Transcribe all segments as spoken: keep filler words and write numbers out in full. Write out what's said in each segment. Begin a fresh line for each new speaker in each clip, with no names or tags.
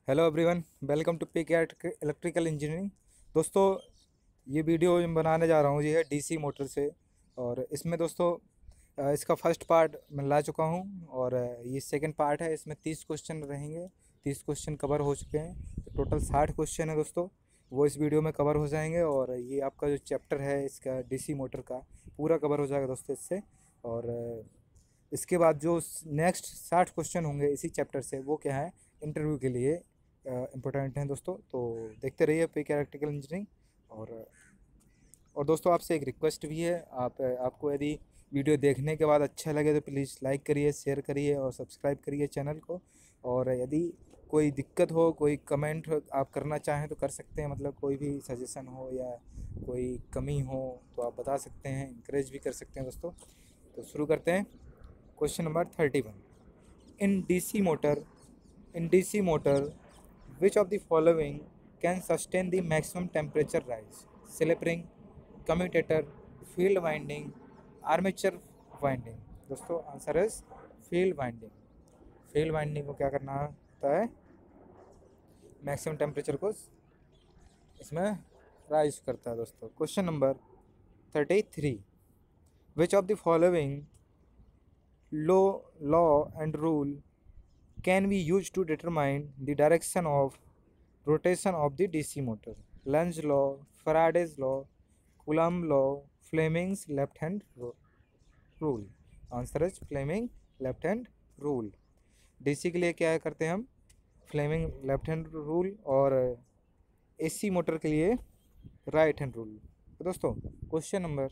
Hello everyone, welcome to peak electrical engineering. दोस्तों, ये video मैं बनाने जा रहा हूँ, ये है डीसी मोटर से। और इसमें दोस्तों अ, इसका फर्स्ट पार्ट मैं ला चुका हूँ और अ, ये सेकंड पार्ट है। इसमें तीस क्वेश्चन रहेंगे। तीस क्वेश्चन कवर हो चुके हैं, तो टोटल साठ क्वेश्चन है दोस्तों। वो इस वीडियो में कवर हो जाएंगे और ये आपका जो चैप्टर है इसका डीसी मोटर का पूरा कवर हो जाएगा दोस्तों इससे। और अ, इसके बाद जो नेक्स्ट साठ क्वेश्चन होंगे इसी चैप्टर से, वो क्या है, इंटरव्यू के लिए इम्पोर्टेंट हैं दोस्तों। तो देखते रहिए पी इलेक्ट्रिकल इंजीनियरिंग। और और दोस्तों, आपसे एक रिक्वेस्ट भी है, आप आपको यदि वीडियो देखने के बाद अच्छा लगे तो प्लीज़ लाइक करिए, शेयर करिए और सब्सक्राइब करिए चैनल को। और यदि कोई दिक्कत हो, कोई कमेंट आप करना चाहें तो कर सकते हैं, मतलब कोई भी सजेशन हो या कोई कमी हो तो आप बता सकते हैं, इंकरेज भी कर सकते हैं दोस्तों। तो शुरू करते हैं। Question number thirty one. In DC motor in D C motor, which of the following can sustain the maximum temperature rise? Slip ring, commutator, field winding, armature winding। दोस्तों आंसर है फील्ड वाइंडिंग। फील्ड वाइंडिंग को क्या करना होता है, maximum temperature को इसमें rise करता है दोस्तों। Question number thirty three. Which of the following low law and rule can be used to determine the direction of rotation of the D C motor? Lenz law, Faraday's law, Coulomb law, Fleming's left hand rule। Answer है Fleming left hand rule. DC के लिए क्या करते हैं हम, Fleming left hand rule, और AC motor के लिए राइट हैंड रूल। तो दोस्तों question number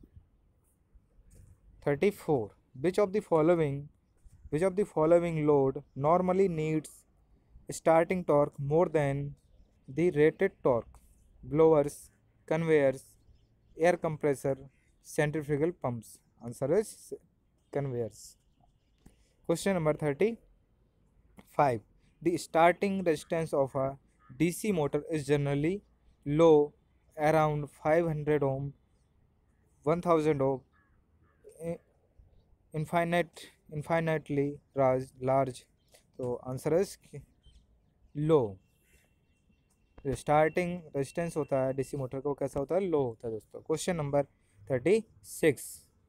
thirty four. Which of the following Which of the following load normally needs starting torque more than the rated torque? Blowers, conveyors, air compressor, centrifugal pumps। Answer is conveyors। Question number thirty-five. The starting resistance of a D C motor is generally low, around five hundred ohm, one thousand ohm, infinite infinitely large large। तो answer है low. Starting resistance होता है DC motor को, कैसा होता है, लो होता है दोस्तों। Question number thirty six.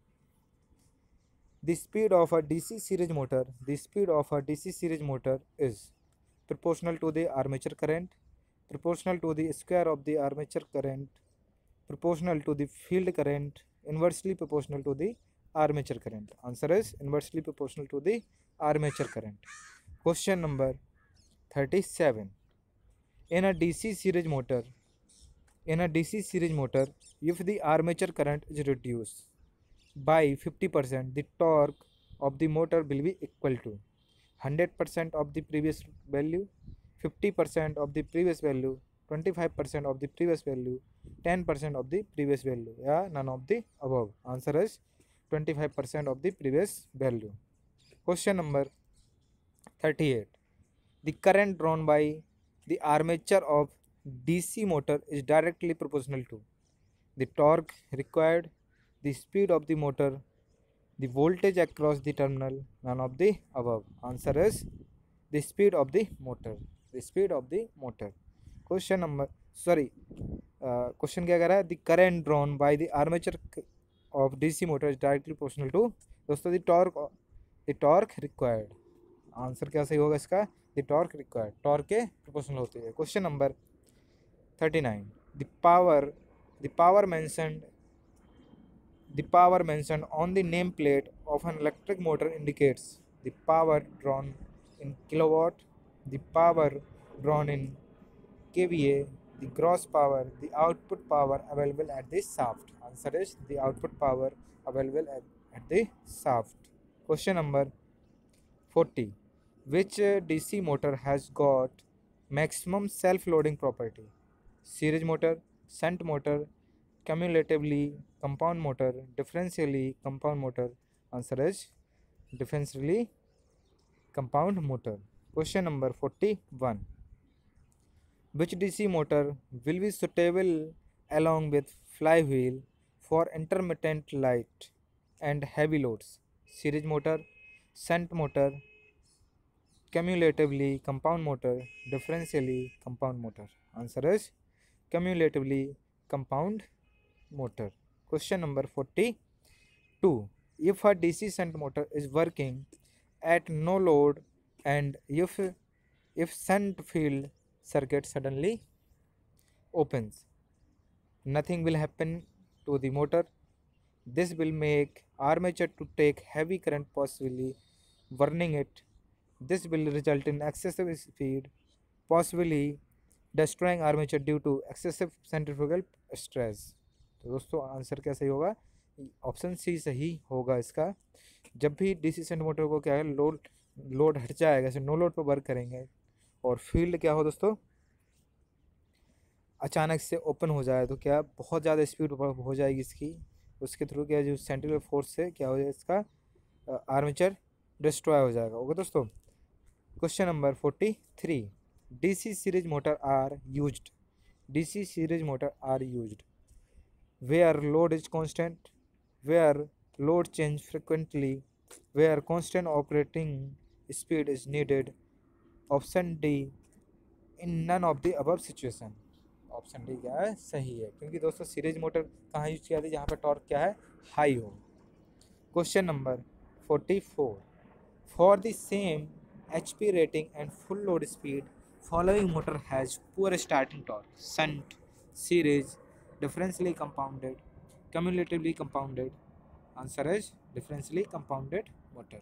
The speed of a DC series motor the speed of a DC series motor is proportional to the armature current, proportional to the square of the armature current, proportional to the field current, inversely proportional to the armature current। Answer is inversely proportional to the armature current। Question number thirty-seven. In a D C series motor, in a D C series motor, if the armature current is reduced by fifty percent, the torque of the motor will be equal to one hundred percent of the previous value, fifty percent of the previous value, twenty-five percent of the previous value, ten percent of the previous value, या none of the above। Answer is twenty-five percent of the previous value। Question number thirty-eight. The current drawn by the armature of D C motor is directly proportional to the torque required, the speed of the motor, the voltage across the terminal, none of the above। Answer is the speed of the motor। The speed of the motor। Question number sorry question क्या कह रहा है, the current drawn by the armature of DC motor is directly proportional to, दोस्तों the torque the torque required. Answer क्या सही होगा इसका, the torque required, torque के प्रोपोर्शनल होती है। Question number thirty nine. The power the power mentioned The power mentioned on the nameplate of an electric motor indicates the power drawn in kilowatt, the power drawn in kVA, the gross power, the output power available at the shaft। Answer is the output power available at, at the shaft। Question number forty. Which uh, D C motor has got maximum self-loading property? Series motor, shunt motor, cumulatively compound motor, differentially compound motor। Answer is differentially compound motor। Question number forty-one. Which D C motor will be suitable along with flywheel for intermittent light and heavy loads? Series motor, shunt motor, cumulatively compound motor, differentially compound motor? Answer is cumulatively compound motor. Question number forty-two. If a D C shunt motor is working at no load and if if shunt field circuit suddenly opens, nothing will happen to the motor. This will make armature to take heavy current, possibly burning it. This will result in excessive speed, possibly destroying armature due to excessive centrifugal stress. तो दोस्तों answer क्या सही होगा? Option C सही होगा इसका। जब भी डीसी शंट मोटर को क्या है, लोड लोड हट जाएगा, जैसे नो लोड पर वर्क करेंगे और फील्ड क्या हो दोस्तों, अचानक से ओपन हो जाए तो क्या बहुत ज़्यादा स्पीड हो जाएगी इसकी, उसके थ्रू क्या जो सेंट्रिफिकल फोर्स से क्या हो जाएगा, इसका आर्मेचर डिस्ट्रॉय हो जाएगा। ओके दोस्तों, question number forty three. DC series motor are used DC series motor are used where load is constant, where load change frequently, where constant operating speed is needed. Option D, in none of the above situation. Option D क्या है, सही है, क्योंकि दोस्तों series motor कहाँ use किया जाती है, जहाँ पर टॉर्क क्या है, हाई हो। Question number forty four. For the same H P rating and full load speed, following motor has poor starting torque, shunt, series, differentially compounded, cumulatively compounded? Answer is differentially compounded motor.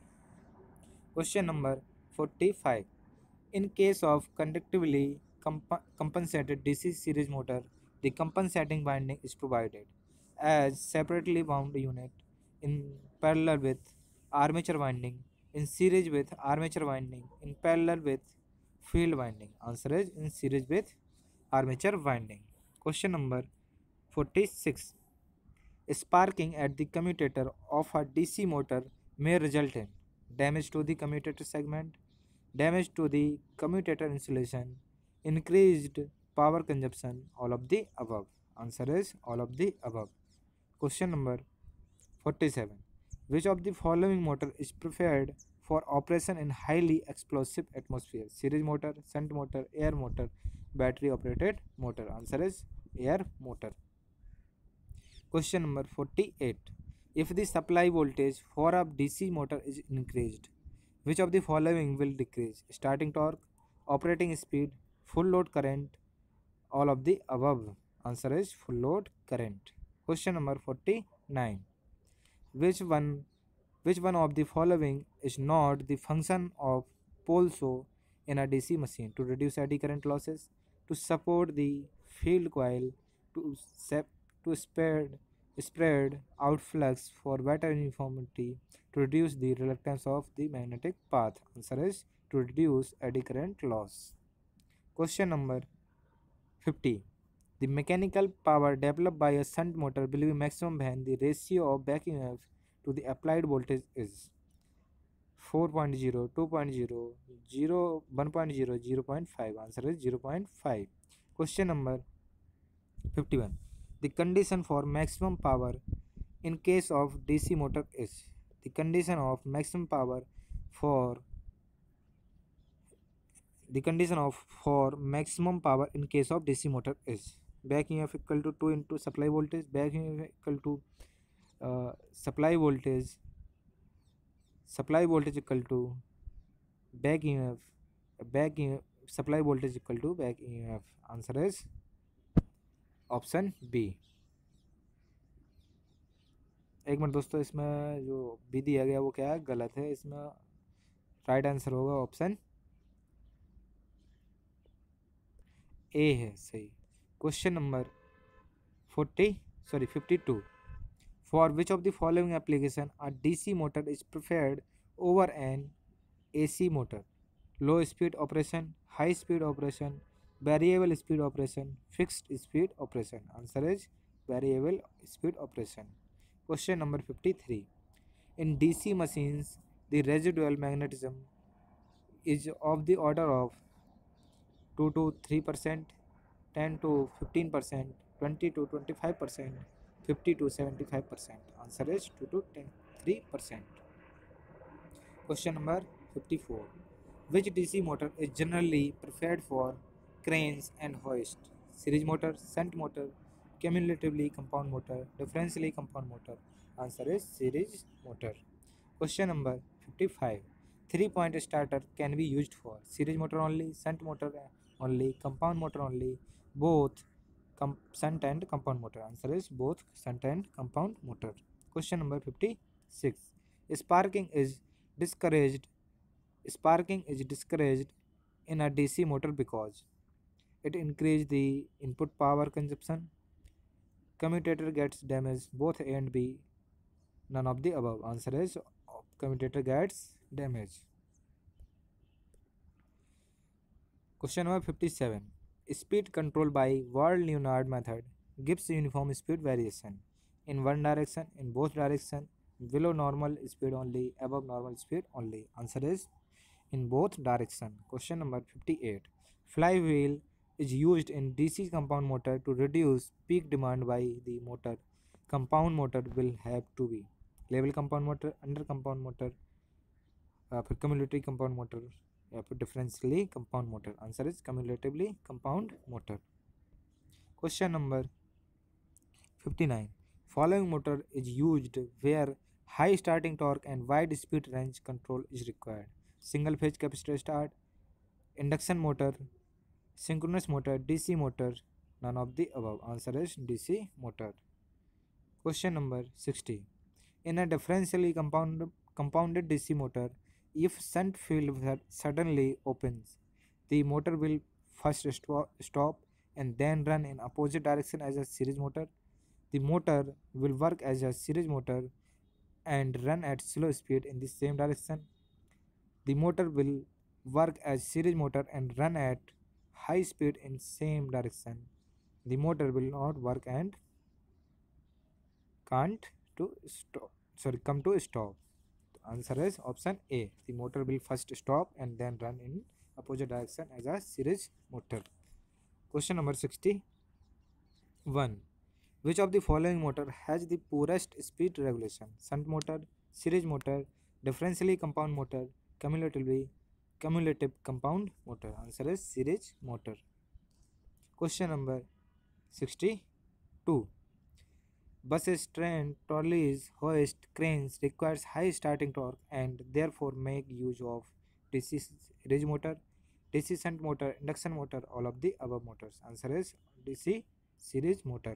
Question number forty-five. In case of conductively comp compensated D C series motor, the compensating winding is provided as separately wound unit in parallel with armature winding, in series with armature winding, in parallel with field winding. Answer is in series with armature winding. Question number forty-six. Sparking at the commutator of a D C motor may result in damage to the commutator segment, damage to the commutator insulation, increased power consumption, all of the above. Answer is all of the above. Question number forty-seven. Which of the following motor is preferred for operation in highly explosive atmosphere? Series motor, shunt motor, air motor, battery operated motor? Answer is air motor. Question number forty-eight. If the supply voltage for a D C motor is increased, which of the following will decrease? Starting torque, operating speed, full load current, all of the above? Answer is full load current. Question number forty-nine. Which one which one of the following is not the function of pole saw in a D C machine? To reduce eddy current losses, to support the field coil, to sep to spread spread out flux for better uniformity, to reduce the reluctance of the magnetic path? Answer is to reduce eddy current loss. Question number fifty. The mechanical power developed by a shunt motor will be maximum when the ratio of back E M F to the applied voltage is four point zero, two point zero, zero, one point zero, zero point five. Answer is zero point five. Question number fifty-one. The condition for maximum power in case of D C motor is, the condition of maximum power for the condition of for maximum power in case of D C motor is back E M F equal to two into supply voltage, back E M F equal to uh, supply voltage supply voltage equal to back E M F back E M F, supply voltage equal to back E M F. Answer is option B. एक minute दोस्तों, इसमें जो B दिया गया वो क्या है, गलत है, इसमें राइट आंसर होगा ऑप्शन ए है सही। Question number forty sorry fifty two. For which of the following application a DC motor is preferred over an AC motor? Low speed operation, high speed operation, variable speed operation, fixed speed operation? Answer is variable speed operation. Question number fifty-three. In D C machines, the residual magnetism is of the order of two to three percent, ten to fifteen percent, twenty to twenty-five percent, fifty to seventy-five percent. Answer is two to three percent. Question number fifty-four. Which D C motor is generally preferred for cranes and hoist? Series motor, shunt motor, cumulatively compound motor, differentially compound motor. Answer is series motor. Question number fifty-five. Three-point starter can be used for series motor only, shunt motor only, compound motor only, both com- shunt and compound motor. Answer is both shunt and compound motor. Question number fifty-six. Sparking is discouraged. Sparking is discouraged in a D C motor because it increases the input power consumption. Commutator gets damaged. Both A and B. None of the above. Answer is commutator gets damaged. Question number fifty-seven. Speed control by Ward-Leonard method gives uniform speed variation in one direction, in both directions, below normal speed only, above normal speed only. Answer is in both directions. Question number fifty-eight. Flywheel is used in D C compound motor to reduce peak demand by the motor. Compound motor will have to be level compound motor, under compound motor, uh, फिर cumulatively compound motor या फिर differentially compound motor. Answer is cumulatively compound motor. Question number fifty-nine. Following motor is used where high starting torque and wide speed range control is required. Single phase capacitor start, induction motor, synchronous motor, D C motor. None of the above. Answer is D C motor. Question number sixty. In a differentially compound, compounded D C motor, if shunt field suddenly opens, the motor will first stop and then run in opposite direction as a series motor. The motor will work as a series motor and run at slow speed in the same direction. The motor will work as series motor and run at high speed in same direction. The motor will not work and can't to stop. Sorry, come to stop. The answer is option A. The motor will first stop and then run in opposite direction as a series motor. Question number sixty-one. Which of the following motor has the poorest speed regulation? Shunt motor, series motor, differentially compound motor, cumulatively cumulative compound motor. Answer is series motor. Question number sixty-two. Buses, trains, trolleys, hoist, cranes requires high starting torque and therefore make use of D C series motor, D C shunt motor, induction motor, all of the above motors. Answer is D C series motor.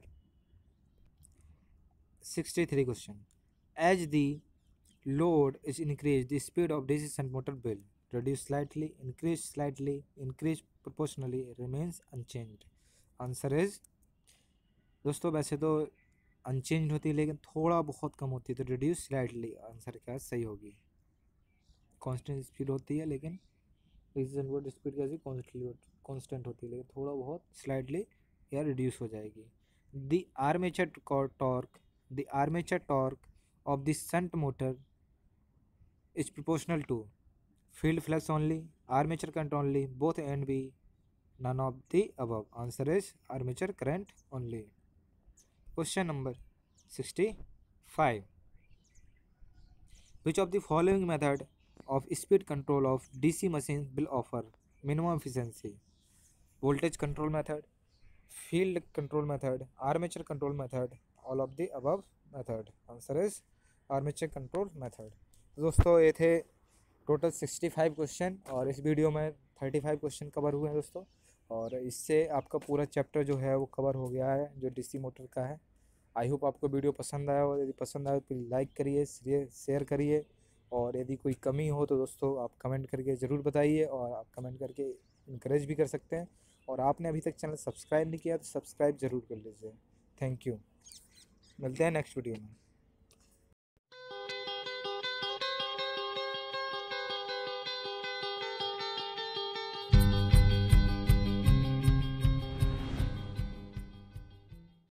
sixty-three question. As the load is increased, the speed of D C shunt motor will reduce slightly, increase slightly, increase proportionally, remains unchanged. Answer is दोस्तों वैसे तो unchange होती है लेकिन थोड़ा बहुत कम होती है तो रिड्यूस स्लाइटली आंसर क्या सही होगी. कांस्टेंट स्पीड होती है लेकिन रीजनबल स्पीड कैसी कांस्टेंट होती है लेकिन थोड़ा बहुत स्लाइटली या रिड्यूस हो जाएगी. The armature torque the armature torque of the shunt motor is proportional to field flux only, armature current only, both and B, none of the above. Answer is armature current only. Question number sixty-five. Which of the following method of speed control of D C machines will offer minimum efficiency? Voltage control method, field control method, armature control method, all of the above method. Answer is armature control method. दोस्तों ये थे total sixty five question और इस video में thirty five question cover हुए हैं दोस्तों. और इससे आपका पूरा चैप्टर जो है वो कवर हो गया है जो डीसी मोटर का है. आई होप आपको वीडियो पसंद आया हो. यदि पसंद आया तो लाइक करिए, शेयर करिए और यदि कोई कमी हो तो दोस्तों आप कमेंट करके ज़रूर बताइए और आप कमेंट करके इनकरेज भी कर सकते हैं. और आपने अभी तक चैनल सब्सक्राइब नहीं किया तो सब्सक्राइब ज़रूर कर लीजिए. Thank you. मिलते हैं नेक्स्ट वीडियो में.